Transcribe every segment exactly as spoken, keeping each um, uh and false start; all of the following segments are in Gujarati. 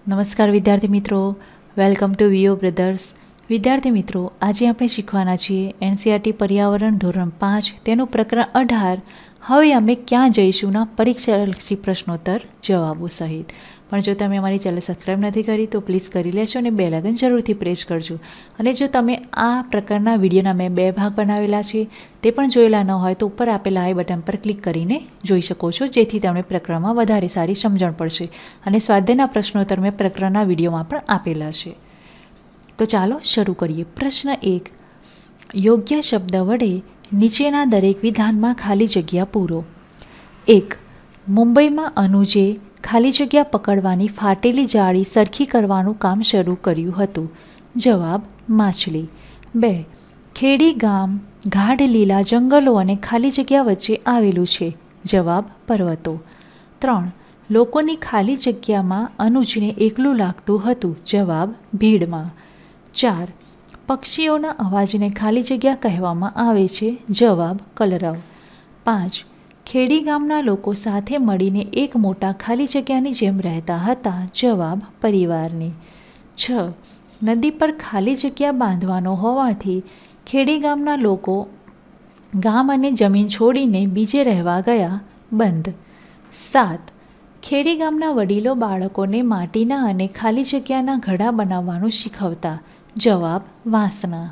નમસ્કાર વિદ્યાર્થી મિત્રો, વેલકમ ટુ વીઓ બ્રધર્સ. વિદ્યાર્થી મિત્રો, આજે આપણે શીખવાના છીએ એનસીઈઆરટી પર્યાવરણ ધોરણ પાંચ તેનું પ્રકરણ અઢાર હવે અમે ક્યાં જઈશુંના પરીક્ષાલક્ષી પ્રશ્નોત્તર જવાબો સહિત. પણ જો તમે અમારી ચેનલ સબસ્ક્રાઈબ નથી કરી તો પ્લીઝ કરી લેશો અને બેલ આઇકન જરૂરથી પ્રેસ કરજો. અને જો તમે આ પ્રકારના વિડીયોના મેં બે ભાગ બનાવેલા છે તે પણ જોયેલા ન હોય તો ઉપર આપેલા આઈ બટન પર ક્લિક કરીને જોઈ શકો છો, જેથી તમને પ્રકરણમાં વધારે સારી સમજણ પડશે. અને સ્વાધ્યાયના પ્રશ્નોત્તર મેં પ્રકરણના વિડીયોમાં પણ આપેલા છે. તો ચાલો શરૂ કરીએ. પ્રશ્ન એક, યોગ્ય શબ્દ વડે નીચેના દરેક વિધાનમાં ખાલી જગ્યા પૂરો. એક, મુંબઈમાં અનુજે ખાલી જગ્યા પકડવાની ફાટેલી જાળી સરખી કરવાનું કામ શરૂ કર્યું હતું. જવાબ, માછલી. બે, ખેડી ગામ ગાઢ લીલા જંગલો અને ખાલી જગ્યા વચ્ચે આવેલું છે. જવાબ, પર્વતો. ત્રણ, લોકોની ખાલી જગ્યામાં અનુજને એકલું લાગતું હતું. જવાબ, ભીડમાં. ચાર, પક્ષીઓના અવાજને ખાલી જગ્યા કહેવામાં આવે છે. જવાબ, કલરવ. પાંચ, ખેડી ગામના લોકો સાથે મળીને એક મોટા ખાલી જગ્યાની જેમ રહેતા હતા. જવાબ, પરિવારની. છ, નદી પર ખાલી જગ્યા બાંધવાનો હોવાથી ખેડી ગામના લોકો ગામ અને જમીન છોડીને બીજે રહેવા ગયા. બંધ. સાત, ખેડી ગામના વડીલો બાળકોને માટીના અને ખાલી જગ્યાના ઘડા બનાવવાનું શીખવતા. જવાબ, વાંસના.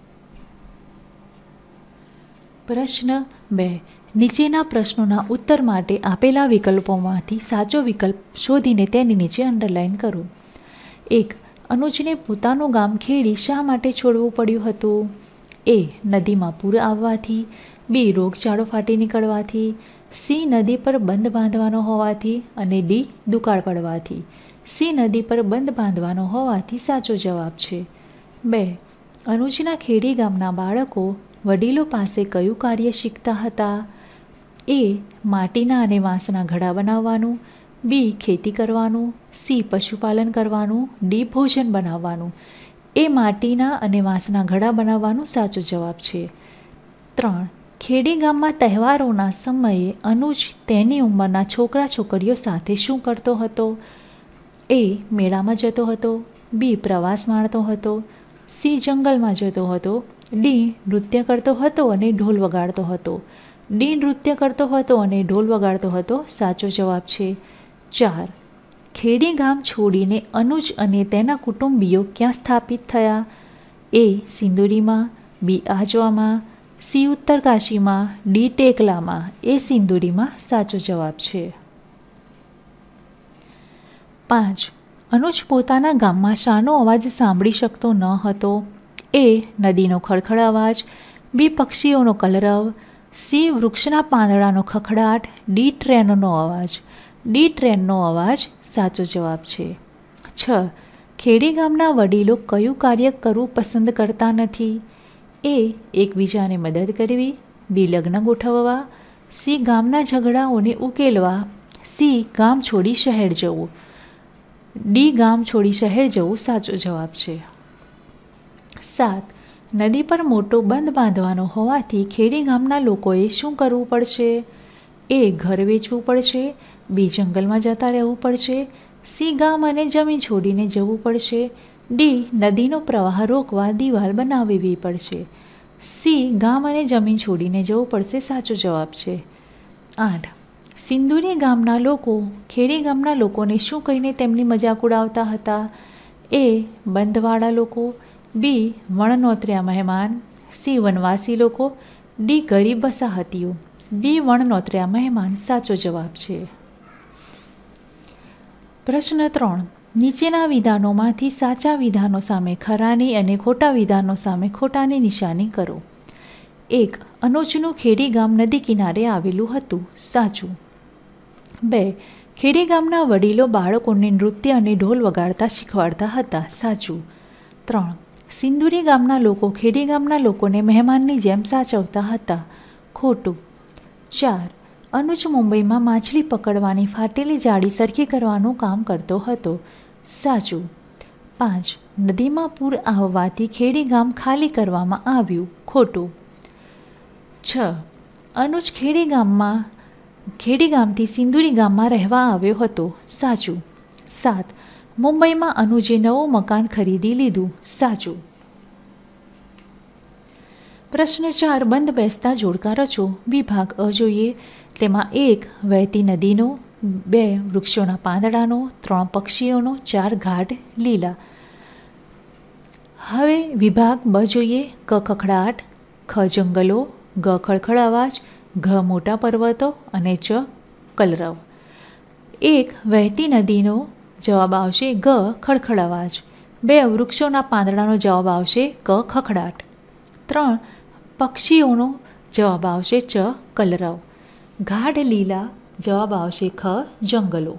પ્રશ્ન બે, નીચેના પ્રશ્નોના ઉત્તર માટે આપેલા વિકલ્પોમાંથી સાચો વિકલ્પ શોધીને તેની નીચે અંડરલાઇન કરો. એક, અનુજને પોતાનું ગામ ખેડી શા માટે છોડવું પડ્યું હતું? એ, નદીમાં પૂર આવવાથી. બી, રોગચાળો ફાટી નીકળવાથી. સી, નદી પર બંધ બાંધવાનો હોવાથી. અને ડી, દુકાળ પડવાથી. સી, નદી પર બંધ બાંધવાનો હોવાથી સાચો જવાબ છે. બે, અનુજના ખેડી ગામના બાળકો વડીલો પાસે કયું કાર્ય શીખતા હતા? એ, માટીના અને વાંસના ઘડા બનાવવાનું. બી, ખેતી કરવાનું. સી, પશુપાલન કરવાનું. ડી, ભોજન બનાવવાનું. એ, માટીના અને વાંસના ઘડા બનાવવાનું સાચો જવાબ છે. ત્રણ, ખેડી ગામમાં તહેવારોના સમયે અનુજ તેની ઉંમરના છોકરા છોકરીઓ સાથે શું કરતો હતો? એ, મેળામાં જતો હતો. બી, પ્રવાસ માણતો હતો. સી, જંગલમાં જતો હતો. ડી, નૃત્ય કરતો હતો અને ઢોલ વગાડતો હતો. ડી, નૃત્ય કરતો હતો અને ઢોલ વગાડતો હતો સાચો જવાબ છે. ચાર, ખેડી ગામ છોડીને અનુજ અને તેના કુટુંબીઓ ક્યાં સ્થાપિત થયા? એ, સિંદુરીમાં. બી, આજવામાં. સી, ઉત્તરકાશીમાં. ડી, ટેકલામાં. એ, સિંદુરીમાં સાચો જવાબ છે. પાંચ, અનુજ પોતાના ગામમાં શાનો અવાજ સાંભળી શકતો ન હતો? એ, નદીનો ખળખળ અવાજ. બી, પક્ષીઓનો કલરવ. સી, વૃક્ષના પાંદડાનો ખખડાટ. ડી, ટ્રેનનો અવાજ. ડી, ટ્રેનનો અવાજ સાચો જવાબ છે. છ, ખેડી ગામના વડીલો કયું કાર્ય કરવું પસંદ કરતા નથી? એ, એકબીજાને મદદ કરવી. બી, લગ્ન ગોઠવવા. સી, ગામના ઝઘડાઓને ઉકેલવા. સી, ગામ છોડી શહેર જવું. ડી, ગામ છોડી શહેર જવું સાચો જવાબ છે. સાત, નદી પર મોટો બંધ બાંધવાનો હોવાથી ખેડી ગામના લોકોએ શું કરવું પડશે? એ, ઘર વેચવું પડશે. બી, જંગલમાં જતા રહેવું પડશે. સી, ગામ અને જમીન છોડીને જવું પડશે. ડી, નદીનો પ્રવાહ રોકવા દિવાલ બનાવવી પડશે. સી, ગામ અને જમીન છોડીને જવું પડશે સાચો જવાબ છે. આઠ, સિંદુરી ગામના લોકો ખેડી ગામના લોકોને શું કહીને તેમની મજાક ઉડાવતા હતા? એ, બંધવાળા લોકો. બી, વણનોતર્યા મહેમાન. સી, વનવાસી લોકો. ડી, ગરીબ વસાહતીઓ. બી, વણનોતર્યા મહેમાન સાચો જવાબ છે. પ્રશ્ન ત્રણ, નીચેના વિધાનોમાંથી સાચા વિધાનો સામે ખરાની અને ખોટા વિધાનો સામે ખોટાની નિશાની કરો. એક, અનુજનું ખેડી ગામ નદી કિનારે આવેલું હતું. સાચું. બે, ખેડી ગામના વડીલો બાળકોને નૃત્ય અને ઢોલ વગાડતા શીખવાડતા હતા. સાચું. ત્રણ, સિંદુરી ગામના લોકો ખેડી ગામના લોકોને મહેમાનની જેમ સાચવતા હતા. ખોટું. ચાર, અનુજ મુંબઈમાં માછલી પકડવાની ફાટેલી જાળી સરખી કરવાનું કામ કરતો હતો. સાચું. પાંચ, નદીમાં પૂર આવવાથી ખેડી ગામ ખાલી કરવામાં આવ્યું. ખોટું. છ, અનુજ ખેડી ગામમાં ખેડી ગામથી સિંદુરી ગામમાં રહેવા આવ્યો હતો. સાચું. સાત, મુંબઈમાં અનુજે નવું મકાન ખરીદી લીધું. સાચું. પ્રશ્ન ચાર. બંધ બેસતા જોડકા રચો. વિભાગ અ જોઈએ. તેમાં એક વહેતી નદીનો, બે વૃક્ષોના પાંદડાનો, ત્રણ પક્ષીઓનો, ચાર ઘાટ લીલા. હવે વિભાગ બ જોઈએ. ક ખખડાટ, ખ જંગલો, ગ ખળખળ અવાજ, ઘ મોટા પર્વતો અને ચ કલરવ. એક વહેતી નદીનો જવાબ આવશે ગ ખળખળ અવાજ. બે વૃક્ષોના પાંદડાનો જવાબ આવશે ક ખખડાટ. ત્રણ પક્ષીઓનો જવાબ આવશે ચ કલરવ. ગાઢ લીલા જવાબ આવશે ખ જંગલો.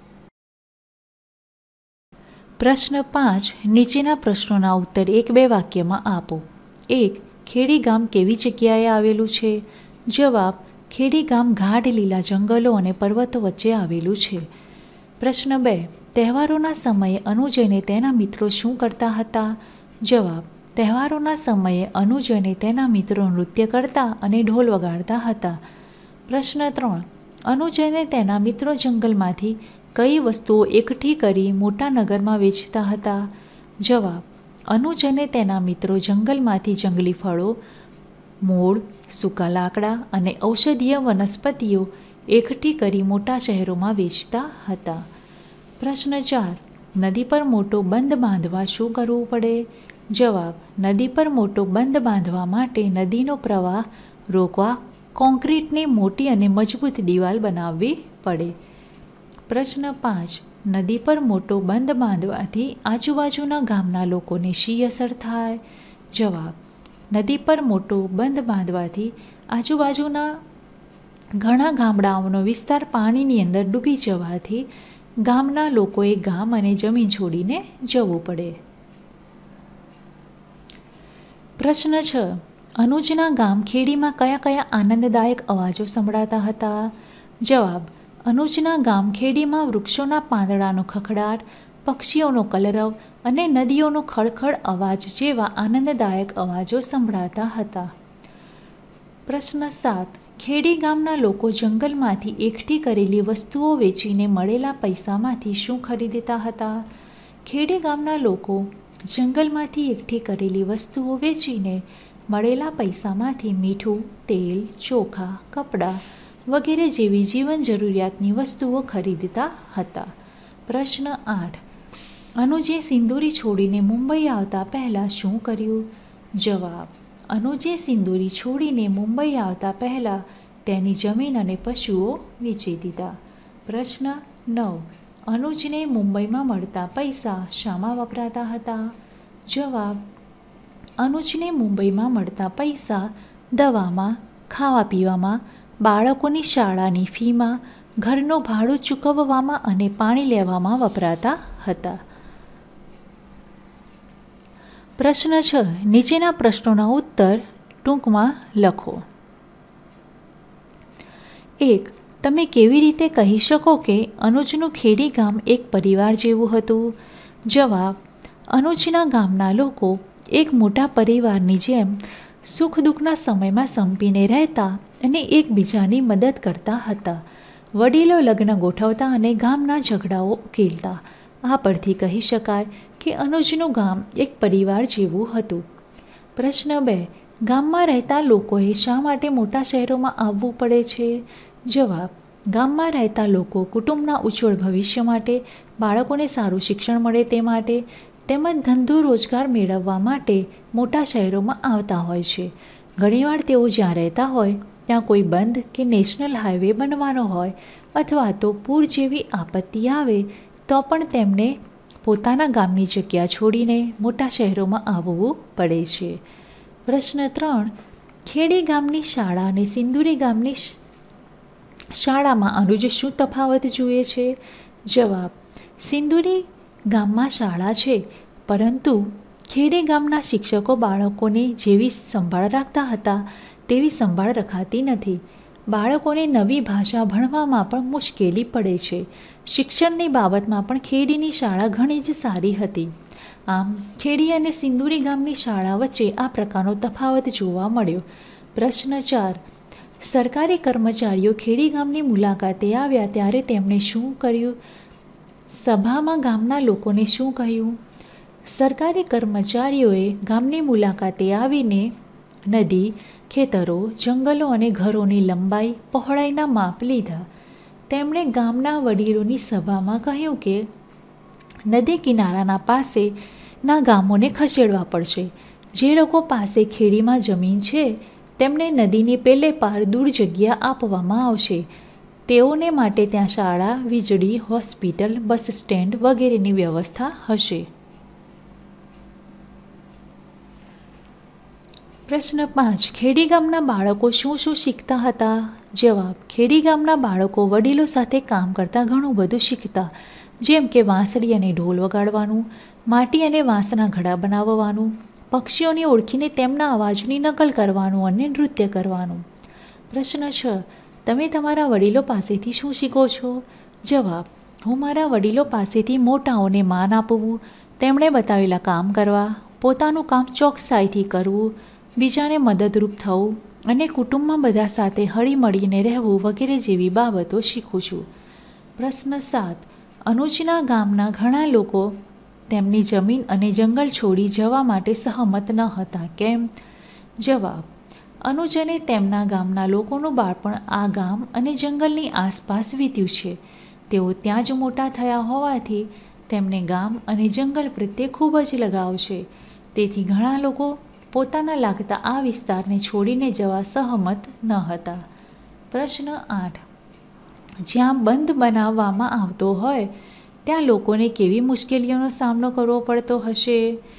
પ્રશ્ન પાંચ. નીચેના પ્રશ્નોના ઉત્તર એક બે વાક્યમાં આપો. એક. ખેડી ગામ કેવી જગ્યાએ આવેલું છે? જવાબ. ખેડી ગામ ગાઢ લીલા જંગલો અને પર્વતો વચ્ચે આવેલું છે. પ્રશ્ન બે. તહેવારોના સમયે અનુજ અને તેના મિત્રો શું કરતા હતા? જવાબ. તહેવારોના સમયે અનુજ અને તેના મિત્રો નૃત્ય કરતા અને ઢોલ વગાડતા હતા. પ્રશ્ન ત્રણ. અનુજ અને તેના મિત્રો જંગલમાંથી કઈ વસ્તુઓ એકઠી કરી મોટા નગરમાં વેચતા હતા? જવાબ. અનુજ અને તેના મિત્રો જંગલમાંથી જંગલી ફળો, મૂળ, સૂકા લાકડા અને ઔષધીય વનસ્પતિઓ એકઠી કરી મોટા શહેરોમાં વેચતા હતા. પ્રશ્ન ચાર. નદી પર મોટો બંધ બાંધવા શું કરવું પડે? જવાબ. નદી પર મોટો બંધ બાંધવા માટે નદીનો પ્રવાહ રોકવા કોન્ક્રીટની મોટી અને મજબૂત દિવાલ બનાવવી પડે. પ્રશ્ન પાંચ. નદી પર મોટો બંધ બાંધવાથી આજુબાજુના ગામના લોકોને શી અસર થાય? જવાબ. નદી પર મોટો બંધ બાંધવાથી આજુબાજુના ઘણા ગામડાઓનો વિસ્તાર પાણીની અંદર ડૂબી જવાથી ગામના લોકોએ ગામ અને જમીન છોડીને જવું પડે. પ્રશ્ન છ. અનુજના ગામ ખેડીમાં કયા કયા આનંદદાયક અવાજો સંભળાતા હતા? જવાબ. અનુજના ગામ ખેડીમાં વૃક્ષોના પાંદડાનો ખખડાટ, પક્ષીઓનો કલરવ અને નદીઓનો ખળખળ અવાજ જેવા આનંદદાયક અવાજો સંભળાતા હતા. પ્રશ્ન સાત. ખેડી ગામના લોકો જંગલમાંથી એકઠી કરેલી વસ્તુઓ વેચીને મળેલા પૈસામાંથી શું ખરીદતા હતા? ખેડી ગામના લોકો જંગલમાંથી એકઠી કરેલી વસ્તુઓ વેચીને મળેલા પૈસામાંથી મીઠું, તેલ, ચોખા, કપડાં વગેરે જેવી જીવન જરૂરિયાતની વસ્તુઓ ખરીદતા હતા. પ્રશ્ન આઠ. અનુજે સિંદૂરી છોડીને મુંબઈ આવતા પહેલાં શું કર્યું? જવાબ. અનુજે સિંદૂરી છોડીને મુંબઈ આવતા પહેલાં તેની જમીન અને પશુઓ વેચી દીધા. પ્રશ્ન નવ. અનુજને મુંબઈમાં મળતા પૈસા શામાં વપરાતા હતા? જવાબ. અનુજને મુંબઈમાં મળતા પૈસા દવામાં, ખાવા પીવામાં, બાળકોની શાળાની ફીમાં, ઘરનું ભાડું ચૂકવવામાં અને પાણી લેવામાં વપરાતા હતા. પ્રશ્ન છ. નીચેના પ્રશ્નોના ઉત્તર ટૂંકમાં લખો. એક. તમે કેવી રીતે કહી શકો કે અનુજનું ખેડી ગામ એક પરિવાર જેવું હતું? જવાબ. અનુજના ગામના લોકો એક મોટા પરિવારની જેમ સુખ દુઃખના સમયમાં સંપીને રહેતા અને એકબીજાની મદદ કરતા હતા. વડીલો લગ્ન ગોઠવતા અને ગામના ઝઘડાઓ ઉકેલતા. આ પરથી કહી શકાય કે અનુજનું ગામ એક પરિવાર જેવું હતું. પ્રશ્ન બે. ગામમાં રહેતા લોકોએ શા માટે મોટા શહેરોમાં આવવું પડે છે? જવાબ. ગામમાં રહેતા લોકો કુટુંબના ઉજ્જવળ ભવિષ્ય માટે, બાળકોને સારું શિક્ષણ મળે તે માટે તેમજ ધંધો રોજગાર મેળવવા માટે મોટા શહેરોમાં આવતા હોય છે. ઘણીવાર તેઓ જ્યાં રહેતા હોય ત્યાં કોઈ બંધ કે નેશનલ હાઈવે બનવાનો હોય અથવા તો પૂર જેવી આપત્તિ આવે તો પણ તેમને પોતાના ગામની જગ્યા છોડીને મોટા શહેરોમાં આવવું પડે છે. પ્રશ્ન ત્રણ. ખેડી ગામની શાળા અને સિંદુરી ગામની શાળામાં અનુજ શું તફાવત જુએ છે? જવાબ. સિંદુરી ગામમાં શાળા છે પરંતુ ખેડી ગામના શિક્ષકો બાળકોને જેવી સંભાળ રાખતા હતા તેવી સંભાળ રખાતી નથી. બાળકોને નવી ભાષા ભણવામાં પણ મુશ્કેલી પડે છે. શિક્ષણની બાબતમાં પણ ખેડીની શાળા ઘણી જ સારી હતી. આમ ખેડી અને સિંદુરી ગામની શાળા વચ્ચે આ પ્રકારનો તફાવત જોવા મળ્યો. પ્રશ્ન ચાર. સરકારી કર્મચારીઓ ખેડી ગામની મુલાકાતે આવ્યા ત્યારે તેમણે શું કર્યું? સભામાં ગામના લોકોને શું કહ્યું? સરકારી કર્મચારીઓએ ગામની મુલાકાતે આવીને નદી, ખેતરો, જંગલો અને ઘરોની લંબાઈ, પહોળાઈના માપ લીધા. તેમણે ગામના વડીલોની સભામાં કહ્યું કે નદી કિનારાના પાસેના ગામોને ખસેડવા પડશે. જે લોકો પાસે ખેડીમાં જમીન છે તેમને નદીની પેલે પાર દૂર જગ્યા આપવામાં આવશે. તેઓને માટે ત્યાં શાળા, વીજળી, હોસ્પિટલ, બસ સ્ટેન્ડ વગેરેની વ્યવસ્થા હશે. પ્રશ્ન પાંચ. ખેડી ગામના બાળકો શું શું શીખતા હતા? જવાબ. ખેડી ગામના બાળકો વડીલો સાથે કામ કરતાં ઘણું બધું શીખતા, જેમ કે વાંસળી અને ઢોલ વગાડવાનું, માટી અને વાંસના ઘડા બનાવવાનું, પક્ષીઓને ઓળખીને તેમના અવાજની નકલ કરવાનું અને નૃત્ય કરવાનું. પ્રશ્ન છ. તમે તમારા વડીલો પાસેથી શું શીખો છો? જવાબ. હું મારા વડીલો પાસેથી મોટાઓને માન આપવું, તેમણે બતાવેલા કામ કરવા, પોતાનું કામ ચોકસાઈથી કરવું, બીજાને મદદરૂપ થવું અને કુટુંબમાં બધા સાથે હળીમળીને રહેવું વગેરે જેવી બાબતો શીખું છું. પ્રશ્ન સાત. અનુજના ગામના ઘણા લોકો તેમની જમીન અને જંગલ છોડી જવા માટે સહમત ન હતા. કેમ? જવાબ. અનુજ અને તેમના ગામના લોકોનું બાળપણ આ ગામ અને જંગલની આસપાસ વીત્યું છે. તેઓ ત્યાં જ મોટા થયા હોવાથી તેમને ગામ અને જંગલ પ્રત્યે ખૂબ જ લગાવ છે. તેથી ઘણા લોકો પોતાના લાગતા આ વિસ્તારને છોડીને જવા સહમત ન હતા. પ્રશ્ન આઠ. જ્યાં બંધ બનાવવામાં આવતો હોય ત્યાં લોકોને કેવી મુશ્કેલીઓનો સામનો કરવો પડતો હશે?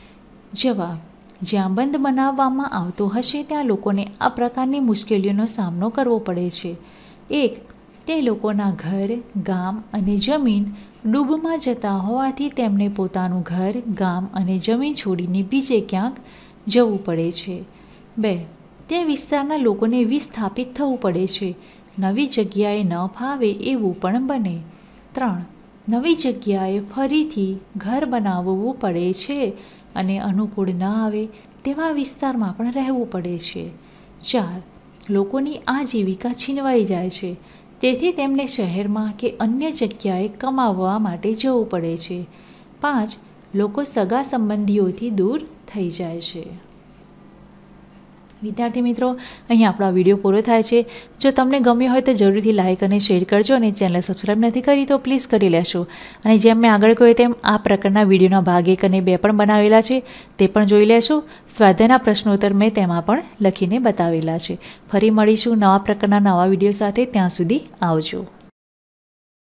જવાબ. જ્યાં બંધ બનાવવામાં આવતો હશે ત્યાં લોકોને આ પ્રકારની મુશ્કેલીઓનો સામનો કરવો પડે છે. એક. તે લોકોના ઘર, ગામ અને જમીન ડૂબમાં જતા હોવાથી તેમને પોતાનું ઘર, ગામ અને જમીન છોડીને બીજે ક્યાંક જવું પડે છે. બે. તે વિસ્તારના લોકોને વિસ્થાપિત થવું પડે છે. નવી જગ્યાએ ન ફાવે એવું પણ બને. ત્રણ. નવી જગ્યાએ ફરીથી ઘર બનાવવું પડે છે અને અનુકૂળ ન આવે તેવા વિસ્તારમાં પણ રહેવું પડે છે. ચાર. લોકોની આજીવિકા છીનવાઈ જાય છે, તેથી તેમને શહેરમાં કે અન્ય જગ્યાએ કમાવવા માટે જવું પડે છે. પાંચ. લોકો સગા સંબંધીઓથી દૂર થઈ જાય છે. વિદ્યાર્થી મિત્રો, અહીં આપણો વિડીયો પૂરો થાય છે. જો તમને ગમ્યો હોય તો જરૂરથી લાઇક અને શેર કરજો અને ચેનલ સબસ્ક્રાઈબ નથી કરી તો પ્લીઝ કરી લેશો. અને જેમ મેં આગળ કહ્યું તેમ આ પ્રકારના વિડીયોના ભાગ એક અને બે પણ બનાવેલા છે, તે પણ જોઈ લેશો. સ્વાધ્યાયના પ્રશ્નોત્તર મેં તેમાં પણ લખીને બતાવેલા છે. ફરી મળીશું નવા પ્રકારના નવા વિડીયો સાથે. ત્યાં સુધી આવજો.